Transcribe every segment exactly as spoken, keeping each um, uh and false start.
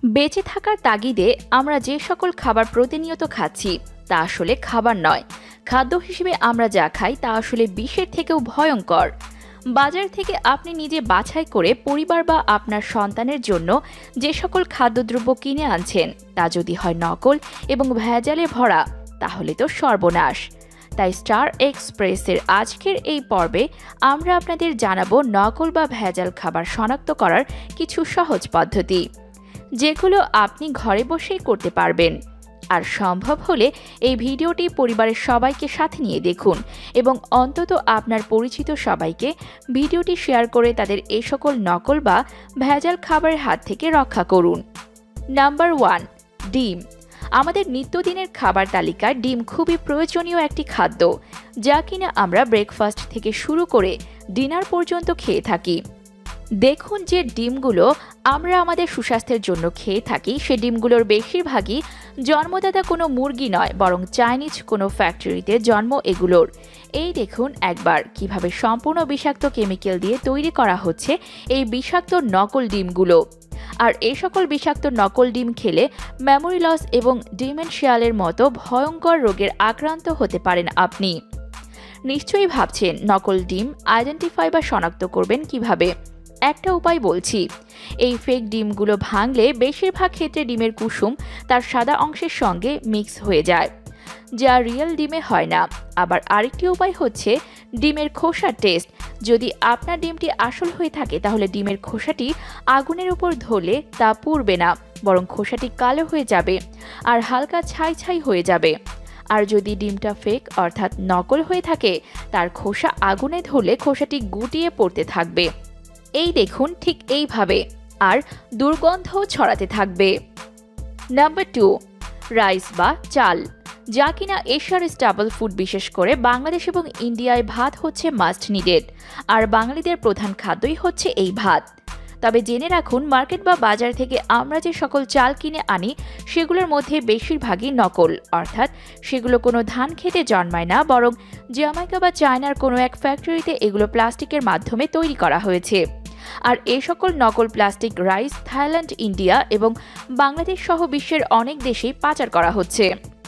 বেঁচে থাকার তাগিদে আমরা যে সকল খাবার প্রতিনিয়ত খাচ্ছি তা আসলে খাবার নয়। খাদ্য হিসেবে আমরা যা খাই তা আসলে বিষের থেকেও ভয়ঙ্কর। বাজার থেকে আপনি নিজে বাছাই করে পরিবার বা আপনার সন্তানের জন্য যে সকল খাদ্যদ্রব্য কিনে আনছেন তা যদি হয় নকল এবং ভেজালে ভরা, তাহলে তো সর্বনাশ। তাই স্টার এক্সপ্রেসের আজকের এই পর্বে আমরা আপনাদের জানাবো নকল বা ভেজাল খাবার শনাক্ত করার কিছু সহজ পদ্ধতি, যেগুলো আপনি ঘরে বসেই করতে পারবেন। আর সম্ভব হলে এই ভিডিওটি পরিবারের সবাইকে সাথে নিয়ে দেখুন এবং অন্তত আপনার পরিচিত সবাইকে ভিডিওটি শেয়ার করে তাদের এই সকল নকল বা ভেজাল খাবারের হাত থেকে রক্ষা করুন। নাম্বার ওয়ান, ডিম। আমাদের নিত্যদিনের খাবার তালিকায় ডিম খুবই প্রয়োজনীয় একটি খাদ্য, যা কিনা আমরা ব্রেকফাস্ট থেকে শুরু করে ডিনার পর্যন্ত খেয়ে থাকি। দেখুন, যে ডিমগুলো আমরা আমাদের সুস্বাস্থ্যের জন্য খেয়ে থাকি সে ডিমগুলোর বেশিরভাগই জন্মদাতা কোনো মুরগি নয়, বরং চাইনিজ কোনো ফ্যাক্টরিতে জন্ম এগুলোর। এই দেখুন একবার কিভাবে সম্পূর্ণ বিষাক্ত কেমিক্যাল দিয়ে তৈরি করা হচ্ছে এই বিষাক্ত নকল ডিমগুলো। আর এই সকল বিষাক্ত নকল ডিম খেলে মেমোরি লস এবং ডিমেনশিয়ালের মতো ভয়ঙ্কর রোগের আক্রান্ত হতে পারেন আপনি। নিশ্চয়ই ভাবছেন নকল ডিম আইডেন্টিফাই বা শনাক্ত করবেন কিভাবে। একটা উপায় বলছি, এই ফেক ডিমগুলো ভাঙলে বেশিরভাগ ক্ষেত্রে ডিমের কুসুম তার সাদা অংশের সঙ্গে মিক্স হয়ে যায়, যা রিয়েল ডিমে হয় না। আবার আরেকটি উপায় হচ্ছে ডিমের খোসার টেস্ট। যদি আপনার ডিমটি আসল হয়ে থাকে তাহলে ডিমের খোসাটি আগুনের উপর ধরলে তা পুড়বে না, বরং খোসাটি কালো হয়ে যাবে আর হালকা ছাই ছাই হয়ে যাবে। আর যদি ডিমটা ফেক অর্থাৎ নকল হয়ে থাকে, তার খোসা আগুনে ধরলে খোসাটি গুটিয়ে পড়তে থাকবে। এই দেখুন ঠিক এইভাবে, আর দুর্গন্ধও ছড়াতে থাকবে। নাম্বার টু, রাইস বা চাল, যা কিনা এশিয়ার স্টাবল ফুড। বিশেষ করে বাংলাদেশ এবং ইন্ডিয়ায় ভাত হচ্ছে মাস্ট নিডেড, আর বাঙালিদের প্রধান খাদ্যই হচ্ছে এই ভাত। তবে জেনে রাখুন, মার্কেট বা বাজার থেকে আমরা যে সকল চাল কিনে আনি সেগুলোর মধ্যে বেশিরভাগই নকল, অর্থাৎ সেগুলো কোনো ধান খেতে জন্মায় না, বরং জামাইকা বা চায়নার কোনো এক ফ্যাক্টরিতে এগুলো প্লাস্টিকের মাধ্যমে তৈরি করা হয়েছে। আর এই সকল নকল প্লাস্টিক রাইস থাইল্যান্ড, ইন্ডিয়া এবং বাংলাদেশ সহ বিশ্বের অনেক দেশেই পাচার করা হচ্ছে।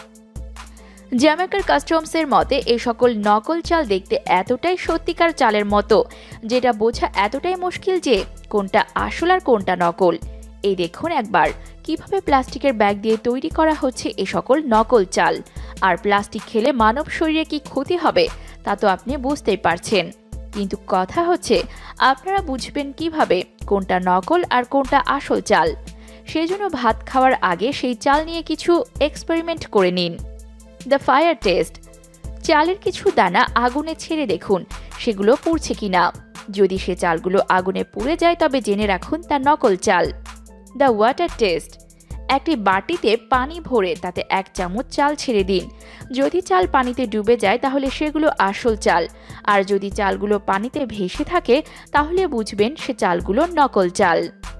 জ্যামাইকার কাস্টমসের মতে এই সকল নকল চাল দেখতে এতটাই সত্যিকার চালের মতো, যেটা বোঝা এতটাই মুশকিল যে কোনটা আসল আর কোনটা নকল। এই দেখুন একবার কিভাবে প্লাস্টিকের ব্যাগ দিয়ে তৈরি করা হচ্ছে এই সকল নকল চাল। আর প্লাস্টিক খেলে মানব শরীরে কি ক্ষতি হবে তা তো আপনি বুঝতেই পারছেন। কিন্তু কথা হচ্ছে, আপনারা বুঝবেন কিভাবে কোনটা নকল আর কোনটা আসল চাল? সেজন্য ভাত খাওয়ার আগে সেই চাল নিয়ে কিছু এক্সপেরিমেন্ট করে নিন। The fire test. চালের কিছু দানা আগুনে ছেড়ে দেখুন সেগুলো পুড়ছে কিনা। যদি সে চালগুলো আগুনে পুড়ে যায় তবে জেনে রাখুন তা নকল চাল। The water test. একটি বাটিতে পানি ভরে তাতে এক চামচ চাল ছেড়ে দিন। যদি চাল পানিতে ডুবে যায় তাহলে সেগুলো আসল চাল, আর যদি চালগুলো পানিতে ভেসে থাকে তাহলে বুঝবেন সে চালগুলো নকল চাল।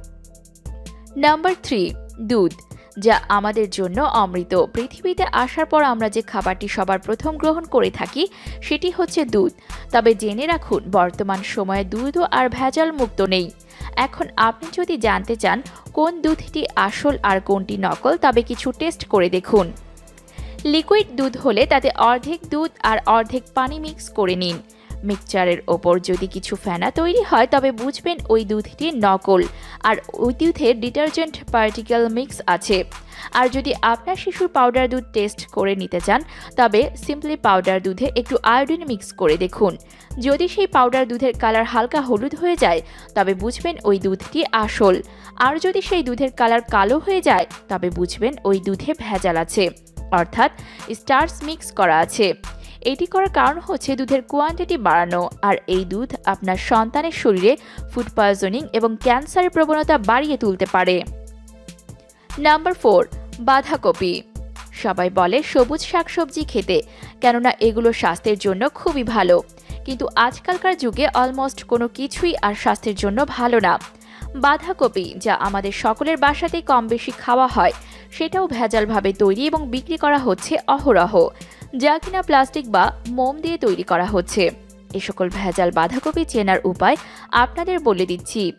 নাম্বার থ্রি, দুধ, যা আমাদের জন্য অমৃত। পৃথিবীতে আসার পর আমরা যে খাবারটি সবার প্রথম গ্রহণ করে থাকি সেটি হচ্ছে দুধ। তবে জেনে রাখুন, বর্তমান সময়ে দুধও আর ভেজাল মুক্ত নেই। এখন আপনি যদি জানতে চান কোন দুধটি আসল আর কোনটি নকল, তবে কিছু টেস্ট করে দেখুন। লিকুইড দুধ হলে তাতে অর্ধেক দুধ আর অর্ধেক পানি মিক্স করে নিন। মিক্সচারের ওপর যদি কিছু ফেনা তৈরি হয় তবে বুঝবেন ওই দুধটি নকল, আর ওই দুধে ডিটারজেন্ট পার্টিকেল মিক্স আছে। আর যদি আপনার শিশুর পাউডার দুধ টেস্ট করে নিতে চান তবে সিম্পলি পাউডার দুধে একটু আয়োডিন মিক্স করে দেখুন। যদি সেই পাউডার দুধের কালার হালকা হলুদ হয়ে যায় তবে বুঝবেন ওই দুধটি আসল, আর যদি সেই দুধের কালার কালো হয়ে যায় তবে বুঝবেন ওই দুধে ভেজাল আছে, অর্থাৎ স্টার্চ মিক্স করা আছে। এটি করার কারণ হচ্ছে দুধের কোয়ান্টিটি বাড়ানো, আর এই দুধ আপনার সন্তানের শরীরে ফুড পয়জনিং এবং ক্যান্সারের প্রবণতা বাড়িয়ে তুলতে পারে। নাম্বার ফোর, বাঁধাকপি। সবাই বলে সবুজ শাকসবজি খেতে, কেননা এগুলো স্বাস্থ্যের জন্য খুবই ভালো। কিন্তু আজকালকার যুগে অলমোস্ট কোনো কিছুই আর স্বাস্থ্যের জন্য ভালো না। বাঁধাকপি, যা আমাদের সকলের বাসাতেই কম বেশি খাওয়া হয়, সেটাও ভেজালভাবে তৈরি এবং বিক্রি করা হচ্ছে অহরহ, যা কিনা প্লাস্টিক বা মোম দিয়ে তৈরি করা হচ্ছে। এ সকল ভেজাল বাঁধাকপি চেনার উপায় আপনাদের বলে দিচ্ছি।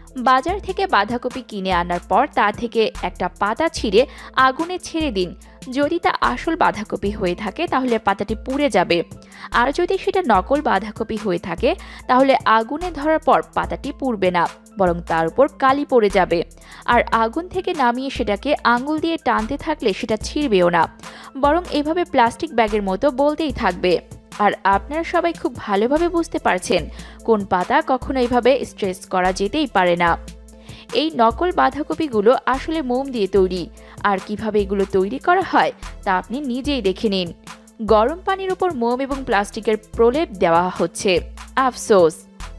বাজার থেকে বাঁধাকপি কিনে আনার পর তা থেকে একটা পাতা ছিঁড়ে আগুনে ছেড়ে দিন। যদি তা আসল বাঁধাকপি হয়ে থাকে তাহলে পাতাটি পুড়ে যাবে, আর যদি সেটা নকল বাঁধাকপি হয়ে থাকে তাহলে আগুনে ধরার পর পাতাটি পুড়বে না, বরং তার উপর কালি পড়ে যাবে। আর আগুন থেকে নামিয়ে সেটাকে আঙুল দিয়ে টানতে থাকলে সেটা ছিঁড়বেও না, বরং এভাবে প্লাস্টিক ব্যাগের মতো বলতেই থাকবে। আর আপনারা সবাই খুব ভালোভাবে বুঝতে পারছেন কোন পাতা কখনো এইভাবে স্ট্রেস করা যেতেই পারে না। এই নকল বাঁধাকপিগুলো আসলে মোম দিয়ে তৈরি, আর কিভাবে এগুলো তৈরি করা হয় তা আপনি নিজেই দেখে নিন। গরম পানির উপর মোম এবং প্লাস্টিকের প্রলেপ দেওয়া হচ্ছে, আফসোস।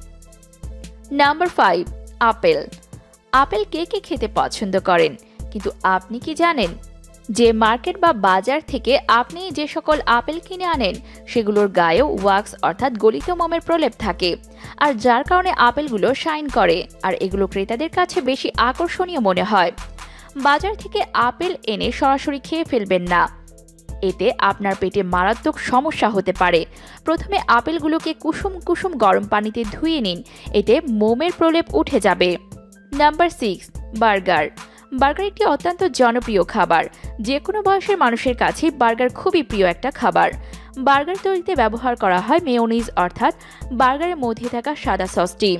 Number five, apple. আপেল কে কে খেতে পছন্দ করেন, কিন্তু আপনি কি জানেন যে মার্কেট বা বাজার থেকে আপনি যে সকল আপেল কিনে আনেন সেগুলোর গায়েও ওয়াক্স অর্থাৎ গলিত মোমের প্রলেপ থাকে, আর যার কারণে আপেলগুলো শাইন করে আর এগুলো ক্রেতাদের কাছে বেশি আকর্ষণীয় মনে হয়। বাজার থেকে আপেল এনে সরাসরি খেয়ে ফেলবেন না, এতে আপনার পেটে মারাত্মক সমস্যা হতে পারে। প্রথমে আপেলগুলোকে কুসুম কুসুম গরম পানিতে ধুয়ে নিন, এতে মোমের প্রলেপ উঠে যাবে। Number six, burger. বার্গার একটি অত্যন্ত জনপ্রিয় খাবার, যে কোনো বয়সের মানুষের কাছে বার্গার খুবই প্রিয় একটা খাবার। বার্গার তৈরিতে ব্যবহার করা হয় মেয়োনিজ অর্থাৎ বার্গারের মধ্যে থাকা সাদা সসটি।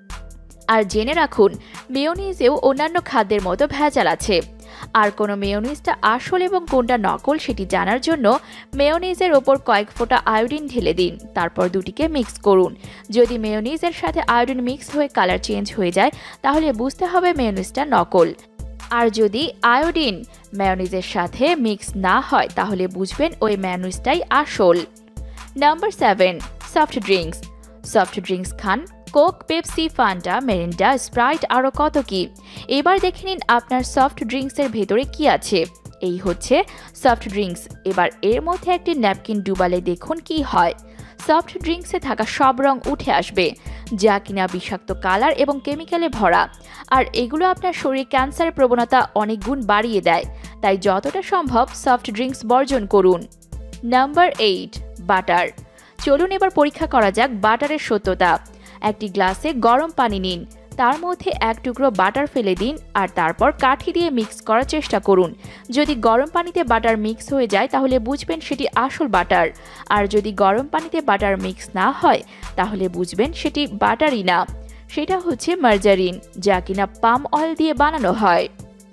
আর জেনে রাখুন মেয়োনিজেও অন্যান্য খাদ্যের মতো ভেজাল আছে। আর কোনো মেয়োনিজটা আসল এবং কোনটা নকল সেটি জানার জন্য মেয়োনিজের ওপর কয়েক ফোঁটা আয়োডিন ঢেলে দিন, তারপর দুটিকে মিক্স করুন। যদি মেয়োনিজের সাথে আয়োডিন মিক্স হয়ে কালার চেঞ্জ হয়ে যায় তাহলে বুঝতে হবে মেয়োনিজটা নকল, আর যদি আয়োডিন মেয়োনিজের সাথে মিক্স না হয় তাহলে বুঝবেন ওই মেয়োনিজটাই আসল। Number seven, soft drinks. Soft drinks খান, Coke, Pepsi, Fanta, Mirinda, Sprite, আরও কত কি। এবার দেখে নিন আপনার সফট ড্রিঙ্কসের ভেতরে কি আছে। এই হচ্ছে সফট ড্রিঙ্কস। এবার এর মধ্যে একটি ন্যাপকিন ডুবালে দেখুন কি হয়। সফট ড্রিঙ্কসে থাকা সব রং উঠে আসবে, যা কিনা বিষাক্ত কালার এবং কেমিক্যালে ভরা, আর এগুলো আপনার শরীরে ক্যান্সারের প্রবণতা অনেক গুণ বাড়িয়ে দেয়। তাই যতটা সম্ভব সফট ড্রিঙ্কস বর্জন করুন। Number eight, butter. চলুন এবার পরীক্ষা করা যাক বাটারের সত্যতা। একটি গ্লাসে গরম পানি নিন, তার মধ্যে এক টুকরো বাটার ফেলে দিন, আর তারপর কাঠি দিয়ে মিক্স করার চেষ্টা করুন। যদি গরম পানিতে বাটার মিক্স হয়ে যায় তাহলে বুঝবেন সেটি আসল বাটার, আর যদি গরম পানিতে বাটার মিক্স না হয় তাহলে বুঝবেন সেটি বাটারই না, সেটা হচ্ছে মার্জারিন, যা কিনা পাম অয়েল দিয়ে বানানো হয়।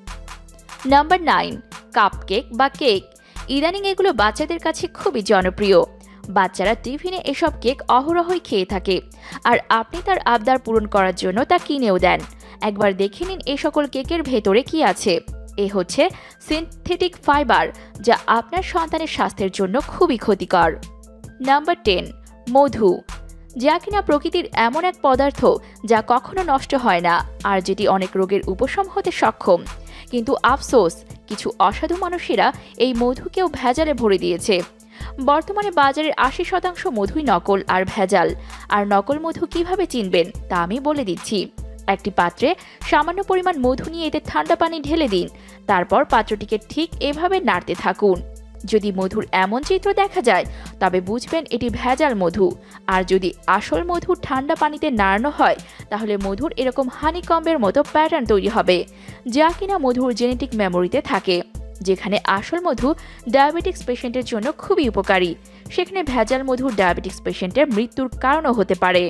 নাম্বার নাইন, কাপকেক বা কেক। ইদানিং এগুলো বাচ্চাদের কাছে খুবই জনপ্রিয়। বাচ্চারা টিফিনে এসব কেক অহরহই খেয়ে থাকে, আর আপনি তার আবদার পূরণ করার জন্য তা কিনেও দেন। একবার দেখে নিন এই সকল কেকের ভেতরে কি আছে। এ হচ্ছে সিনথেটিক ফাইবার, যা আপনার সন্তানের স্বাস্থ্যের জন্য খুবই ক্ষতিকর। নাম্বার টেন, মধু, যা কিনা প্রকৃতির এমন এক পদার্থ যা কখনো নষ্ট হয় না আর যেটি অনেক রোগের উপশম হতে সক্ষম। কিন্তু আফসোস, কিছু অসাধু মানুষেরা এই মধুকেও ভেজালে ভরে দিয়েছে। বর্তমানে বাজারের আশি শতাংশ মধুই নকল আর ভেজাল। আর নকল মধু কিভাবে চিনবেন তা আমি বলে দিচ্ছি। একটি পাত্রে সামান্য পরিমাণ মধু নিয়ে এতে ঠান্ডা পানি ঢেলে দিন, তারপর পাত্রটিকে ঠিক এভাবে নাড়তে থাকুন। যদি মধুর এমন চিত্র দেখা যায় তবে বুঝবেন এটি ভেজাল মধু, আর যদি আসল মধু ঠান্ডা পানিতে নাড়ানো হয় তাহলে মধুর এরকম হানিকম্বের মতো প্যাটার্ন তৈরি হবে, যা কিনা মধুর জেনেটিক মেমোরিতে থাকে। যেখানে আসল মধু ডায়াবেটিক্স পেশেন্টের জন্য খুবই উপকারী, সেখানে ভেজাল মধু ডায়াবেটিক্স পেশেন্টের মৃত্যুর কারণও হতে পারে।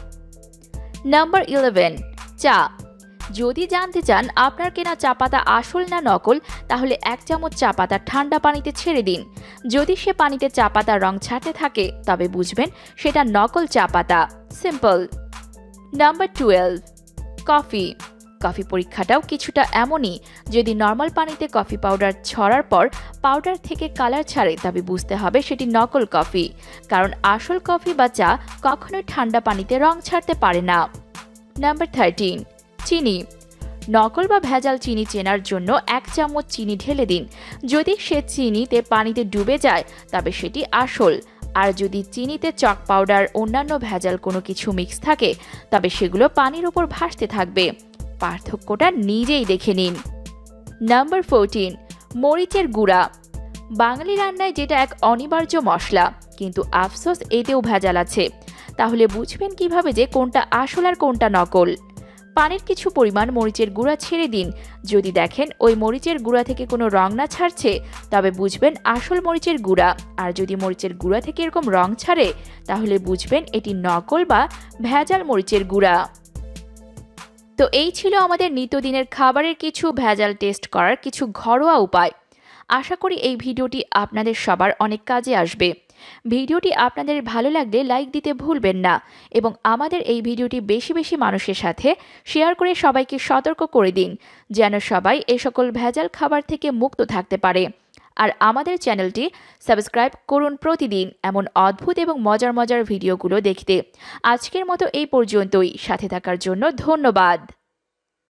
নাম্বার ইলেভেন, চা। যদি জানতে চান আপনার কেনা চা পাতা আসল না নকল তাহলে এক চামচ চা পাতা ঠান্ডা পানিতে ছেড়ে দিন। যদি সে পানিতে চা পাতার রং ছাড়তে থাকে তবে বুঝবেন সেটা নকল চা পাতা, simple. Number twelve, coffee. Coffee পরীক্ষাটাও কিছুটা এমনই। যদি নর্মাল পানিতে কফি পাউডার ছড়ার পর পাউডার থেকে কালার ছাড়ে তবে বুঝতে হবে সেটি নকল কফি, কারণ আসল কফি বা চা কখনোই ঠান্ডা পানিতে রং ছাড়তে পারে না। নাম্বার থার্টিন, চিনি। নকল বা ভেজাল চিনি চেনার জন্য এক চামচ চিনি ঢেলে দিন। যদি সে চিনিতে পানিতে ডুবে যায় তবে সেটি আসল, আর যদি চিনিতে চক পাউডার অন্যান্য ভেজাল কোনো কিছু মিক্স থাকে তবে সেগুলো পানির উপর ভাসতে থাকবে। পার্থক্যটা নিজেই দেখে নিন। নাম্বার ফোরটিন, মরিচের গুঁড়া। বাঙালি রান্নায় যেটা এক অনিবার্য মশলা, কিন্তু আফসোস এতেও ভেজাল আছে। তাহলে বুঝবেন কিভাবে যে কোনটা আসল আর কোনটা নকল। পানির কিছু পরিমাণ মরিচের গুঁড়া ছেড়ে দিন। যদি দেখেন ওই মরিচের গুঁড়া থেকে কোনো রং না ছাড়ছে, তবে বুঝবেন আসল মরিচের গুঁড়া। আর যদি মরিচের গুঁড়া থেকে এরকম রং ছাড়ে, তাহলে বুঝবেন এটি নকল বা ভেজাল মরিচের গুঁড়া। তো এই ছিল আমাদের নিত্যদিনের খাবারের কিছু ভেজাল টেস্ট করার কিছু ঘরোয়া উপায়। আশা করি এই ভিডিওটি আপনাদের সবার অনেক কাজে আসবে। ভিডিওটি আপনাদের ভালো লাগলে লাইক দিতে ভুলবেন না এবং আমাদের এই ভিডিওটি বেশি বেশি মানুষের সাথে শেয়ার করে সবাইকে সতর্ক করে দিন, যেন সবাই এই সকল ভেজাল খাবার থেকে মুক্ত থাকতে পারে। আর আমাদের চ্যানেলটি সাবস্ক্রাইব করুন প্রতিদিন এমন অদ্ভুত এবং মজার মজার ভিডিওগুলো দেখতে। আজকের মতো এই পর্যন্তই। সাথে থাকার জন্য ধন্যবাদ।